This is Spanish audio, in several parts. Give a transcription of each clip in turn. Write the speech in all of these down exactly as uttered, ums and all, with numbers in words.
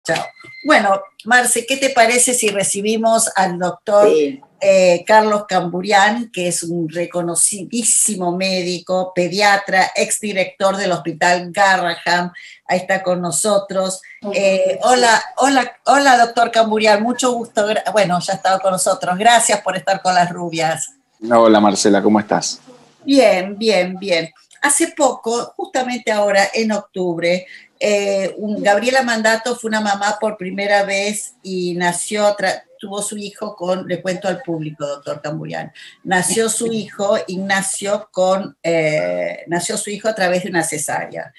Chao. Bueno, Marce, ¿qué te parece si recibimos al doctor sí. eh, Carlos Camburian, que es un reconocidísimo médico, pediatra, exdirector del Hospital Garrahan? Ahí está con nosotros. Eh, hola, hola, hola, doctor Camburian, mucho gusto. Bueno, ya ha estado con nosotros. Gracias por estar con las rubias. Hola, Marcela, ¿cómo estás? Bien, bien, bien. Hace poco, justamente ahora, en octubre, eh, un, Gabriela Mandato fue una mamá por primera vez y nació, tuvo su hijo con, le cuento al público, doctor Camburian, nació su hijo, Ignacio, con, eh, nació su hijo a través de una cesárea.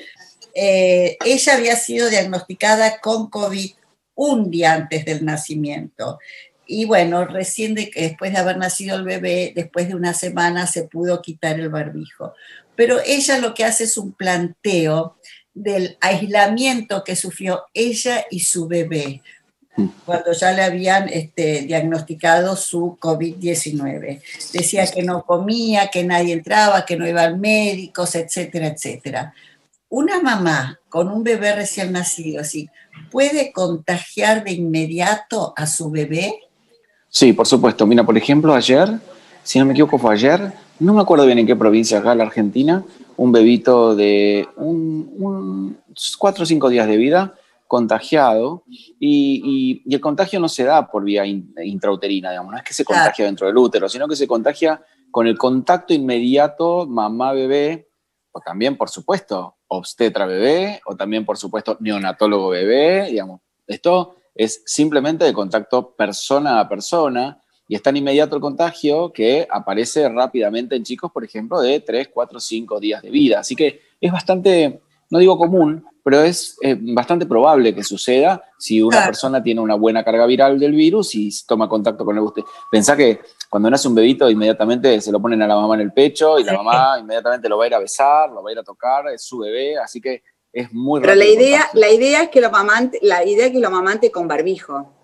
Eh, ella había sido diagnosticada con COVID un día antes del nacimiento. Y bueno, recién de, después de haber nacido el bebé, después de una semana se pudo quitar el barbijo. Pero ella lo que hace es un planteo del aislamiento que sufrió ella y su bebé cuando ya le habían este, diagnosticado su COVID diecinueve. Decía que no comía, que nadie entraba, que no iban médicos, etcétera, etcétera. Una mamá con un bebé recién nacido, así, ¿puede contagiar de inmediato a su bebé? Sí, por supuesto. Mira, por ejemplo, ayer, si no me equivoco fue ayer, no me acuerdo bien en qué provincia acá en la Argentina, un bebito de un, un cuatro o cinco días de vida contagiado y, y, y el contagio no se da por vía in, intrauterina, digamos, no es que se contagia claro. dentro del útero, sino que se contagia con el contacto inmediato mamá-bebé, o también, por supuesto, obstetra-bebé, o también, por supuesto, neonatólogo-bebé, digamos, esto es simplemente de contacto persona a persona y es tan inmediato el contagio que aparece rápidamente en chicos, por ejemplo, de tres, cuatro, cinco días de vida. Así que es bastante, no digo común, pero es eh, bastante probable que suceda si una claro. persona tiene una buena carga viral del virus y toma contacto con el usted. Pensá que cuando nace un bebito inmediatamente se lo ponen a la mamá en el pecho y la mamá inmediatamente lo va a ir a besar, lo va a ir a tocar, es su bebé, así que es muy Pero la idea, la idea es que lo mamante, la idea es que lo mamante con barbijo.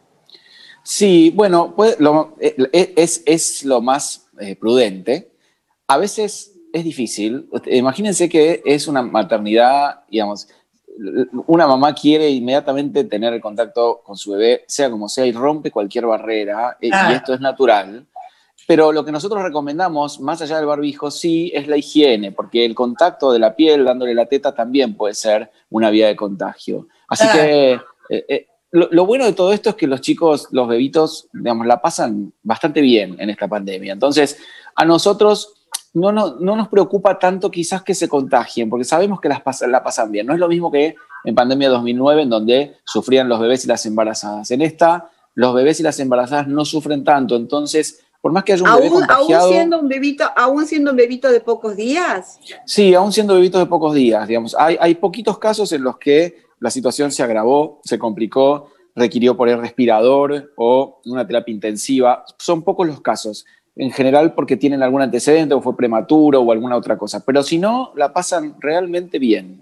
Sí, bueno, pues, lo, es, es lo más eh, prudente. A veces es difícil. Imagínense que es una maternidad, digamos, una mamá quiere inmediatamente tener el contacto con su bebé, sea como sea, y rompe cualquier barrera, ah. y esto es natural. Pero lo que nosotros recomendamos, más allá del barbijo, sí es la higiene, porque el contacto de la piel dándole la teta también puede ser una vía de contagio. Así ah. que eh, eh, lo, lo bueno de todo esto es que los chicos, los bebitos, digamos, la pasan bastante bien en esta pandemia. Entonces, a nosotros no, no, no nos preocupa tanto quizás que se contagien, porque sabemos que las pas la pasan bien. No es lo mismo que en pandemia dos mil nueve, en donde sufrían los bebés y las embarazadas. En esta, los bebés y las embarazadas no sufren tanto, entonces... Por más que haya un bebé ¿Aún, contagiado... ¿aún, siendo un bebito, ¿Aún siendo un bebito de pocos días? Sí, aún siendo bebitos de pocos días, digamos. Hay, hay poquitos casos en los que la situación se agravó, se complicó, requirió poner respirador o una terapia intensiva. Son pocos los casos. En general porque tienen algún antecedente o fue prematuro o alguna otra cosa. Pero si no, la pasan realmente bien.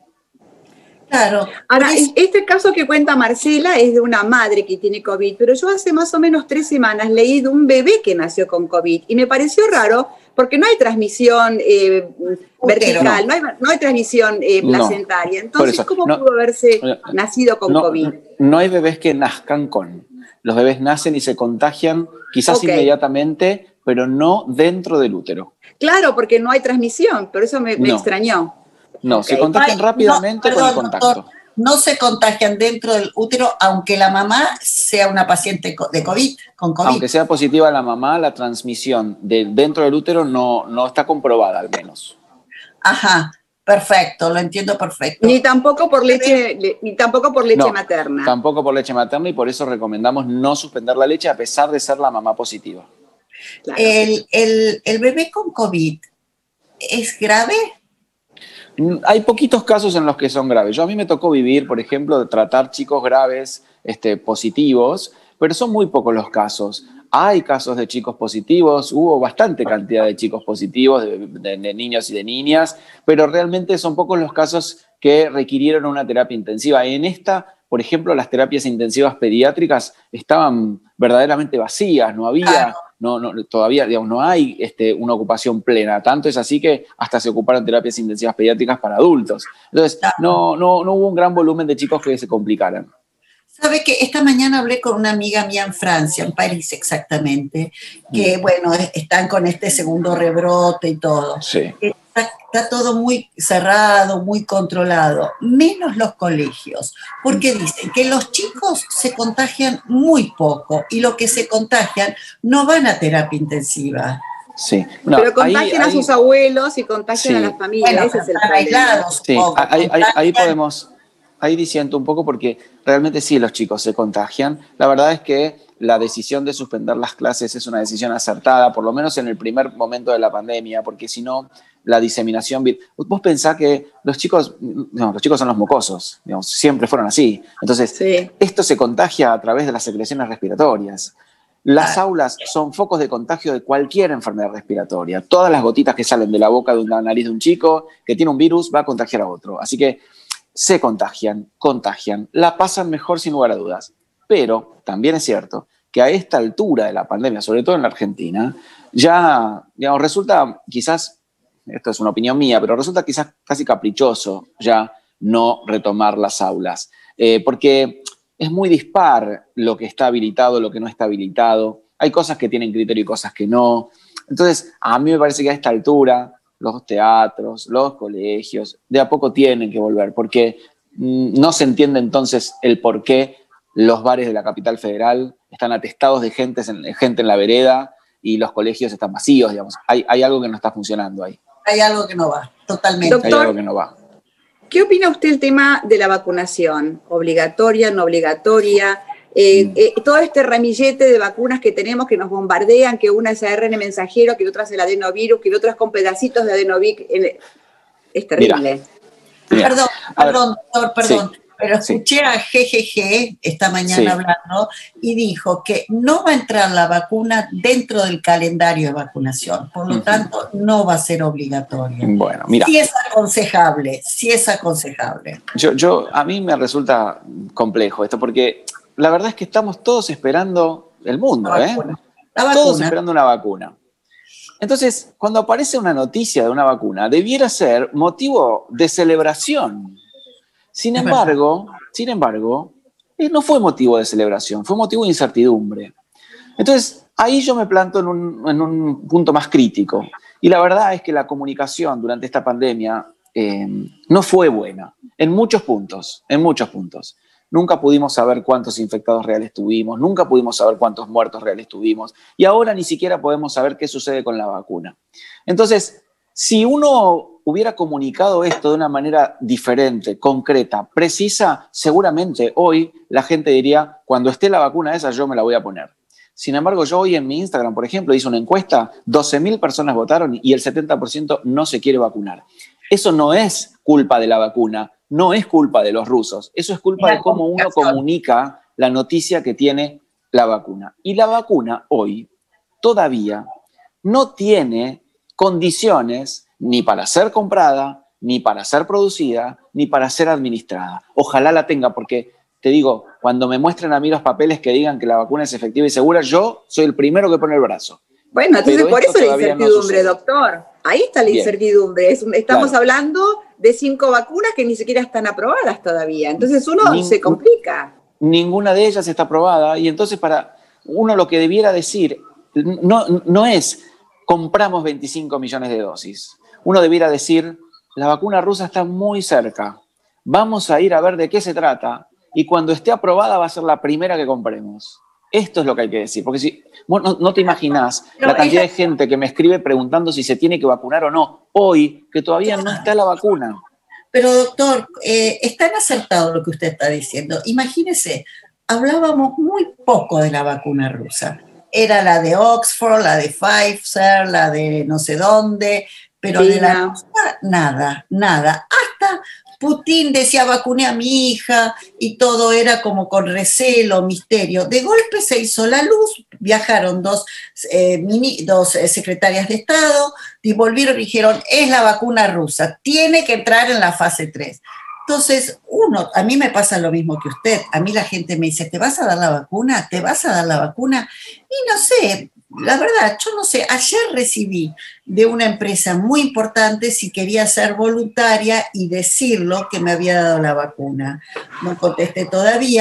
Claro. Ahora, este caso que cuenta Marcela es de una madre que tiene COVID, pero yo hace más o menos tres semanas leí de un bebé que nació con COVID y me pareció raro porque no hay transmisión eh, vertical, no. No, hay, no hay transmisión eh, placentaria. No, entonces, ¿cómo no, pudo haberse no, nacido con no, COVID? No hay bebés que nazcan con. Los bebés nacen y se contagian quizás okay. inmediatamente, pero no dentro del útero. Claro, porque no hay transmisión, por eso me, me extrañó. No, okay. se contagian rápidamente no, perdón, con el contacto. Doctor, no se contagian dentro del útero, aunque la mamá sea una paciente de COVID, con COVID. Aunque sea positiva la mamá, la transmisión de dentro del útero no, no está comprobada, al menos. Ajá, perfecto, lo entiendo perfecto. Ni tampoco por leche, ni tampoco por leche no, materna. Tampoco por leche materna y por eso recomendamos no suspender la leche a pesar de ser la mamá positiva. Claro. El, el, ¿El bebé con COVID es grave? Hay poquitos casos en los que son graves. Yo a mí me tocó vivir, por ejemplo, de tratar chicos graves este, positivos, pero son muy pocos los casos. Hay casos de chicos positivos, hubo bastante cantidad de chicos positivos, de, de, de niños y de niñas, pero realmente son pocos los casos que requirieron una terapia intensiva. En esta, por ejemplo, las terapias intensivas pediátricas estaban verdaderamente vacías, no había... Claro. No, no, todavía digamos, no hay este, una ocupación plena. Tanto es así que hasta se ocuparon terapias intensivas pediátricas para adultos. Entonces, no, no, no hubo un gran volumen de chicos que se complicaran. Sabe que esta mañana hablé con una amiga mía en Francia, en París exactamente, que bueno, están con este segundo rebrote y todo. Sí. Está, está todo muy cerrado, muy controlado, menos los colegios, porque dicen que los chicos se contagian muy poco y lo que se contagian no van a terapia intensiva. Sí. No, pero contagian ahí, a sus ahí, abuelos y contagian sí. a las familias, Bueno, ese es el están problema. aislados, Sí, poco, ahí, ahí, ahí contagian. podemos, ahí disiento un poco porque realmente sí los chicos se contagian. La verdad es que la decisión de suspender las clases es una decisión acertada, por lo menos en el primer momento de la pandemia, porque si no, la diseminación... Vos pensás que los chicos, no, los chicos son los mocosos, digamos, siempre fueron así. Entonces, Sí. esto se contagia a través de las secreciones respiratorias. Las aulas son focos de contagio de cualquier enfermedad respiratoria. Todas las gotitas que salen de la boca de una nariz de un chico que tiene un virus va a contagiar a otro. Así que se contagian, contagian, la pasan mejor sin lugar a dudas. Pero también es cierto que a esta altura de la pandemia, sobre todo en la Argentina, ya digamos, resulta quizás, esto es una opinión mía, pero resulta quizás casi caprichoso ya no retomar las aulas. Eh, porque... es muy dispar lo que está habilitado, lo que no está habilitado. Hay cosas que tienen criterio y cosas que no. Entonces, a mí me parece que a esta altura, los teatros, los colegios, de a poco tienen que volver, porque mmm, no se entiende entonces el por qué los bares de la capital federal están atestados de gente, gente en la vereda y los colegios están vacíos, digamos. Hay, hay algo que no está funcionando ahí. Hay algo que no va, totalmente. Doctor, hay algo que no va. ¿Qué opina usted del tema de la vacunación? ¿Obligatoria, no obligatoria? Eh, eh, todo este ramillete de vacunas que tenemos que nos bombardean, que una es A R N mensajero, que otra es el adenovirus, que otra es con pedacitos de adenovic. Es terrible. Mira, perdón, perdón, doctor, perdón. Sí, pero escuché sí. a G G G esta mañana Sí. hablando y dijo que no va a entrar la vacuna dentro del calendario de vacunación, por lo uh-huh. tanto no va a ser obligatoria. Bueno, mira. Sí es aconsejable, sí es aconsejable. Yo, yo, a mí me resulta complejo esto, porque la verdad es que estamos todos esperando el mundo, la ¿eh? vacuna. La vacuna. Todos esperando una vacuna. Entonces, cuando aparece una noticia de una vacuna, debiera ser motivo de celebración. Sin embargo, sin embargo, no fue motivo de celebración, fue motivo de incertidumbre. Entonces, ahí yo me planto en un, en un punto más crítico. Y la verdad es que la comunicación durante esta pandemia eh, no fue buena, en muchos puntos, en muchos puntos. Nunca pudimos saber cuántos infectados reales tuvimos, nunca pudimos saber cuántos muertos reales tuvimos, y ahora ni siquiera podemos saber qué sucede con la vacuna. Entonces, si uno hubiera comunicado esto de una manera diferente, concreta, precisa, seguramente hoy la gente diría, cuando esté la vacuna esa yo me la voy a poner. Sin embargo, yo hoy en mi Instagram, por ejemplo, hice una encuesta, doce mil personas votaron y el setenta por ciento no se quiere vacunar. Eso no es culpa de la vacuna, no es culpa de los rusos, eso es culpa de cómo uno comunica la noticia que tiene la vacuna. Y la vacuna hoy todavía no tiene condiciones ni para ser comprada, ni para ser producida, ni para ser administrada. Ojalá la tenga, porque te digo, cuando me muestren a mí los papeles que digan que la vacuna es efectiva y segura, yo soy el primero que pone el brazo. Bueno, entonces Pero por eso la incertidumbre, no doctor. Ahí está la Bien. incertidumbre. Es, estamos Claro. hablando de cinco vacunas que ni siquiera están aprobadas todavía. Entonces uno Ning- se complica. Ninguna de ellas está aprobada y entonces para uno lo que debiera decir no, no es compramos veinticinco millones de dosis. Uno debiera decir, la vacuna rusa está muy cerca, vamos a ir a ver de qué se trata y cuando esté aprobada va a ser la primera que compremos. Esto es lo que hay que decir, porque si vos no, no te imaginás Pero la cantidad ella- de gente que me escribe preguntando si se tiene que vacunar o no, hoy que todavía no está la vacuna. Pero doctor, eh, es tan acertado lo que usted está diciendo. Imagínese, hablábamos muy poco de la vacuna rusa. Era la de Oxford, la de Pfizer, la de no sé dónde, pero Sí, de la no. rusa, nada, nada. Hasta Putin decía vacuné a mi hija y todo era como con recelo, misterio. De golpe se hizo la luz, viajaron dos, eh, mini, dos eh, secretarias de Estado y volvieron y dijeron, es la vacuna rusa, tiene que entrar en la fase tres. Entonces, uno, a mí me pasa lo mismo que usted. A mí la gente me dice, ¿te vas a dar la vacuna? ¿Te vas a dar la vacuna? Y no sé, la verdad, yo no sé. Ayer recibí de una empresa muy importante si quería ser voluntaria y decirlo que me había dado la vacuna. No contesté todavía,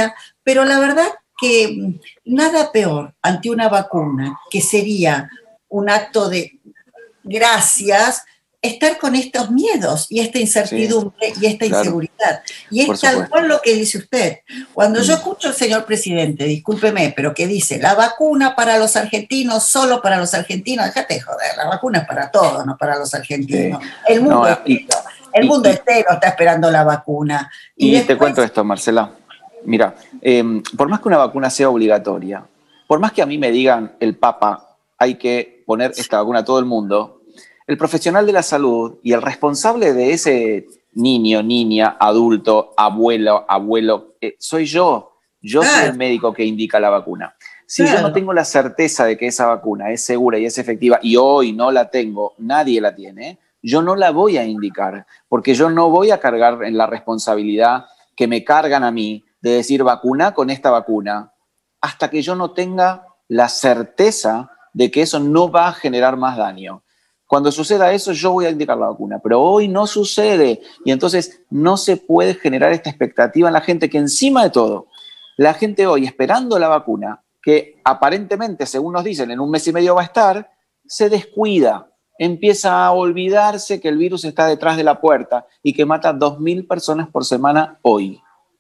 pero la verdad que nada peor ante una vacuna, que sería un acto de gracias, estar con estos miedos y esta incertidumbre sí, y esta claro. inseguridad. Y es Por tal supuesto. cual lo que dice usted. Cuando mm. yo escucho al señor presidente, discúlpeme, pero que dice, la vacuna para los argentinos, solo para los argentinos, déjate de joder, la vacuna es para todos, no para los argentinos. Sí. El mundo, no, y, entero, el mundo y, entero está esperando la vacuna. Y, y después, te cuento esto, Marcela. Mira, eh, por más que una vacuna sea obligatoria, por más que a mí me digan el Papa, hay que poner esta vacuna a todo el mundo, el profesional de la salud y el responsable de ese niño, niña, adulto, abuelo, abuelo, eh, soy yo. Yo claro. soy el médico que indica la vacuna. Si claro. yo no tengo la certeza de que esa vacuna es segura y es efectiva, y hoy no la tengo, nadie la tiene, yo no la voy a indicar, porque yo no voy a cargar en la responsabilidad que me cargan a mí de decir vacuna con esta vacuna, hasta que yo no tenga la certeza de que eso no va a generar más daño. Cuando suceda eso, yo voy a indicar la vacuna, pero hoy no sucede y entonces no se puede generar esta expectativa en la gente que encima de todo, la gente hoy esperando la vacuna, que aparentemente, según nos dicen, en un mes y medio va a estar, se descuida, empieza a olvidarse que el virus está detrás de la puerta y que mata dos mil personas por semana hoy.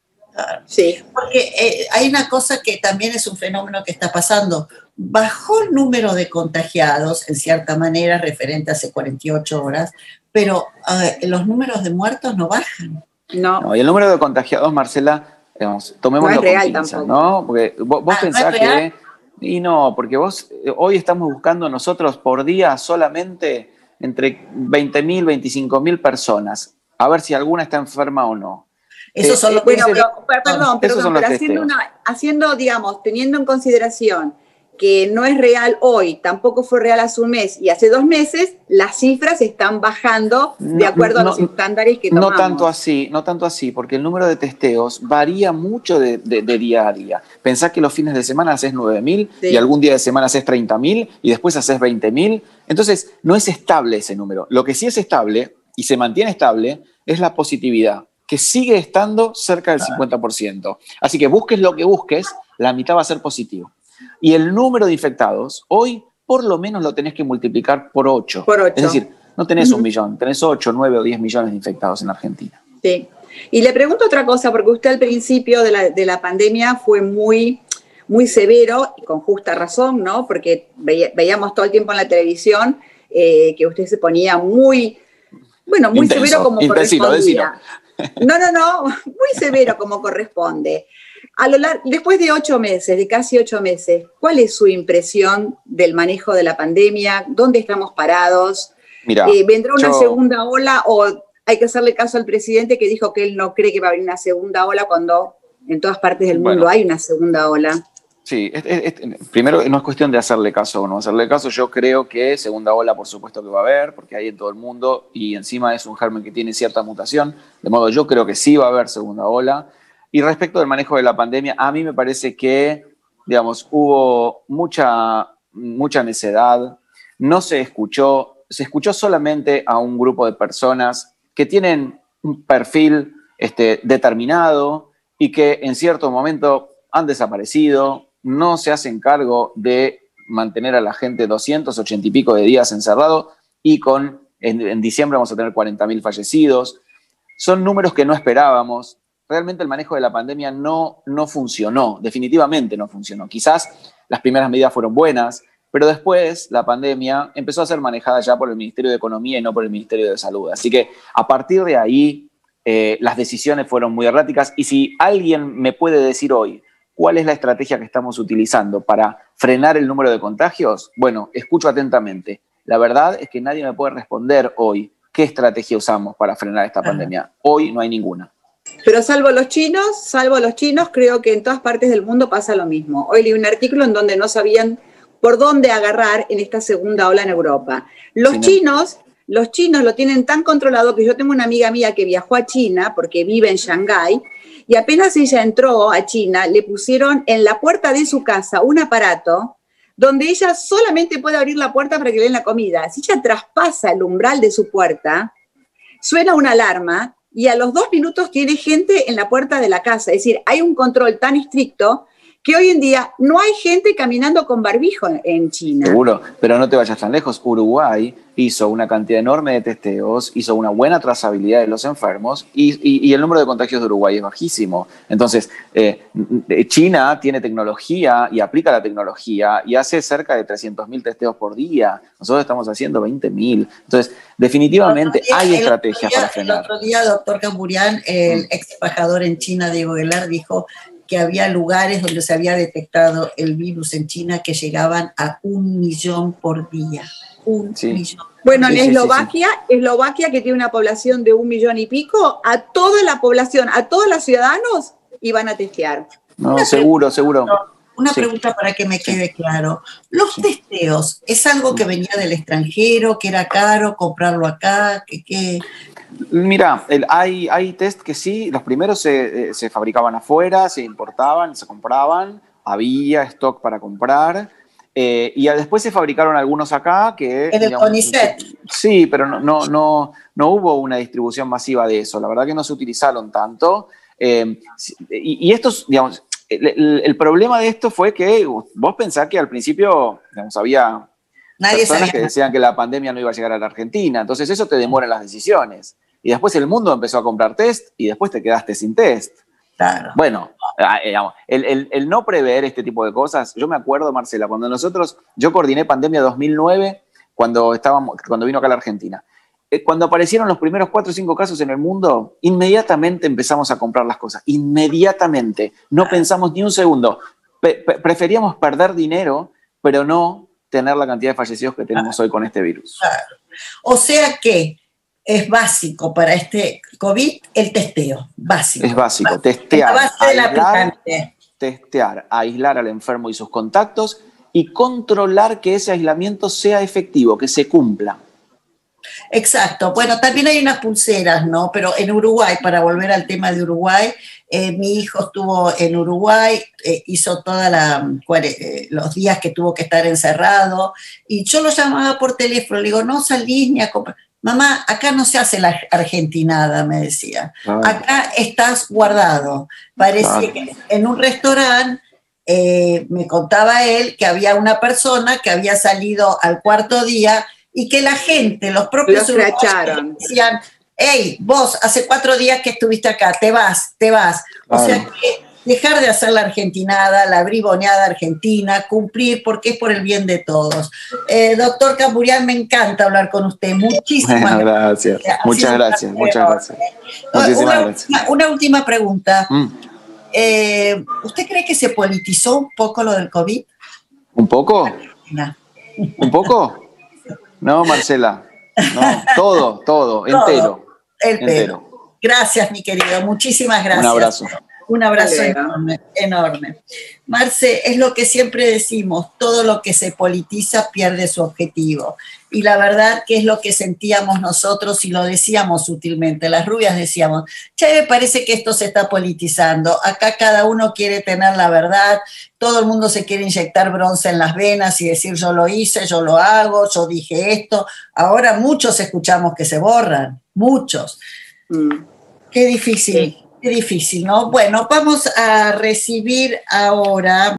Sí, porque eh, hay una cosa que también es un fenómeno que está pasando. Bajó el número de contagiados, en cierta manera, referente a hace cuarenta y ocho horas, pero uh, los números de muertos no bajan. No. no y el número de contagiados, Marcela, digamos, tomémoslo no es con pinzas, ¿no? Porque vos, vos ah, pensás ¿no que... Y no, porque vos hoy estamos buscando nosotros por día solamente entre veinte mil, veinticinco mil personas, a ver si alguna está enferma o no. Eso son los bueno, pero, perdón, perdón, pero haciendo, una, haciendo, digamos, teniendo en consideración que no es real hoy, tampoco fue real hace un mes y hace dos meses, las cifras están bajando de no, acuerdo no, a los estándares que tomamos. No tanto así, no tanto así, porque el número de testeos varía mucho de, de, de día a día. Pensá que los fines de semana haces nueve mil sí. y algún día de semana haces treinta mil y después haces veinte mil. Entonces, no es estable ese número. Lo que sí es estable y se mantiene estable es la positividad, que sigue estando cerca del cincuenta por ciento. Así que busques lo que busques, la mitad va a ser positivo. Y el número de infectados, hoy por lo menos lo tenés que multiplicar por ocho. Por ocho. Es decir, no tenés uh-huh. un millón, tenés ocho, nueve o diez millones de infectados en Argentina. Sí. Y le pregunto otra cosa, porque usted al principio de la, de la pandemia fue muy, muy severo, y con justa razón, ¿no? Porque veía, veíamos todo el tiempo en la televisión eh, que usted se ponía muy, bueno, muy intenso, severo como intensilo, correspondía. Decilo. No, no, no, muy severo como corresponde. A lo largo, después de ocho meses, de casi ocho meses, ¿cuál es su impresión del manejo de la pandemia? ¿Dónde estamos parados? Mira, eh, ¿vendrá una yo... segunda ola o hay que hacerle caso al presidente que dijo que él no cree que va a haber una segunda ola cuando en todas partes del mundo bueno, hay una segunda ola? Sí, es, es, es, primero no es cuestión de hacerle caso o no hacerle caso. Yo creo que segunda ola por supuesto que va a haber, porque hay en todo el mundo y encima es un germen que tiene cierta mutación. De modo yo creo que sí va a haber segunda ola. Y respecto del manejo de la pandemia, a mí me parece que, digamos, hubo mucha, mucha necedad, no se escuchó, se escuchó solamente a un grupo de personas que tienen un perfil este, determinado y que en cierto momento han desaparecido, no se hacen cargo de mantener a la gente doscientos ochenta y pico de días encerrado y con, en, en diciembre vamos a tener cuarenta mil fallecidos. Son números que no esperábamos. Realmente el manejo de la pandemia no, no funcionó, definitivamente no funcionó. Quizás las primeras medidas fueron buenas, pero después la pandemia empezó a ser manejada ya por el Ministerio de Economía y no por el Ministerio de Salud. Así que a partir de ahí eh, las decisiones fueron muy erráticas y si alguien me puede decir hoy cuál es la estrategia que estamos utilizando para frenar el número de contagios, bueno, escucho atentamente. La verdad es que nadie me puede responder hoy qué estrategia usamos para frenar esta pandemia. Hoy no hay ninguna. Pero salvo los chinos, salvo los chinos, creo que en todas partes del mundo pasa lo mismo. Hoy leí un artículo en donde no sabían por dónde agarrar en esta segunda ola en Europa. Los sí, chinos, no. los chinos lo tienen tan controlado que yo tengo una amiga mía que viajó a China porque vive en Shanghái y apenas ella entró a China, le pusieron en la puerta de su casa un aparato donde ella solamente puede abrir la puerta para que le den la comida. Si ella traspasa el umbral de su puerta, suena una alarma y a los dos minutos tiene gente en la puerta de la casa. Es decir, hay un control tan estricto que hoy en día no hay gente caminando con barbijo en China. Seguro, pero no te vayas tan lejos. Uruguay hizo una cantidad enorme de testeos, hizo una buena trazabilidad de los enfermos y, y, y el número de contagios de Uruguay es bajísimo. Entonces, eh, China tiene tecnología y aplica la tecnología y hace cerca de trescientos mil testeos por día. Nosotros estamos haciendo veinte mil. Entonces, definitivamente día, hay estrategias día, para frenar. El otro día, doctor Camburián, el mm. ex embajador en China, Diego Aguilar, dijo que había lugares donde se había detectado el virus en China que llegaban a un millón por día. Un sí. millón. Bueno, en sí, sí, Eslovaquia, sí, sí. Eslovaquia, que tiene una población de un millón y pico, a toda la población, a todos los ciudadanos, iban a testear. No, una seguro, seguro. Una sí. pregunta para que me quede sí. claro. ¿Los sí. testeos es algo que venía del extranjero, que era caro comprarlo acá? que, que... Mira, el, hay, hay test que sí, los primeros se, se fabricaban afuera, se importaban, se compraban, había stock para comprar, eh, y después se fabricaron algunos acá que... En el CONICET. Sí, pero no, no, no, no hubo una distribución masiva de eso, la verdad que no se utilizaron tanto, eh, y, y estos, digamos, el, el, el problema de esto fue que vos pensás que al principio, digamos, había... Nadie personas sabía. Que decían que la pandemia no iba a llegar a la Argentina. Entonces eso te demora las decisiones. Y después el mundo empezó a comprar test y después te quedaste sin test. Claro. Bueno, digamos, el, el, el no prever este tipo de cosas. Yo me acuerdo, Marcela, cuando nosotros, yo coordiné pandemia dos mil nueve, cuando, estábamos, cuando vino acá a la Argentina. Cuando aparecieron los primeros cuatro o cinco casos en el mundo, inmediatamente empezamos a comprar las cosas. Inmediatamente. No pensamos ni un segundo. Pe- pe- preferíamos perder dinero, pero no tener la cantidad de fallecidos que tenemos hoy con este virus. Claro. O sea que es básico para este COVID el testeo, básico. Es básico, básico. testear, la base aislar, del aplicante. testear, aislar al enfermo y sus contactos y controlar que ese aislamiento sea efectivo, que se cumpla. Exacto. Bueno, también hay unas pulseras, ¿no? Pero en Uruguay, para volver al tema de Uruguay, eh, mi hijo estuvo en Uruguay, eh, hizo todos eh, los días que tuvo que estar encerrado, y yo lo llamaba por teléfono, le digo, no salís ni a comprar. Mamá, acá no se hace la argentinada, me decía. Ah. Acá estás guardado. Parecía ah. que en un restaurante, eh, me contaba él que había una persona que había salido al cuarto día y que la gente, los propios uruguayos decían, hey, vos, hace cuatro días que estuviste acá, te vas, te vas. O claro. sea que dejar de hacer la argentinada, la briboneada argentina, cumplir, porque es por el bien de todos. Eh, doctor Camburián, me encanta hablar con usted. Muchísimas bueno, gracias. gracias. Muchas gracias, muchas gracias. Muchísimas una, gracias. Una, una última pregunta. Mm. Eh, ¿Usted cree que se politizó un poco lo del COVID? ¿Un poco? No. ¿Un poco? No, Marcela, no, todo, todo, todo entero. El entero. Gracias, mi querido, muchísimas gracias. Un abrazo. Un abrazo enorme, enorme. Marce, es lo que siempre decimos, todo lo que se politiza pierde su objetivo. Y la verdad que es lo que sentíamos nosotros y lo decíamos sutilmente. Las rubias decíamos, che, me parece que esto se está politizando. Acá cada uno quiere tener la verdad, todo el mundo se quiere inyectar bronce en las venas y decir yo lo hice, yo lo hago, yo dije esto. Ahora muchos escuchamos que se borran, muchos. Mm. Qué difícil. Sí. Qué difícil, ¿no? Bueno, vamos a recibir ahora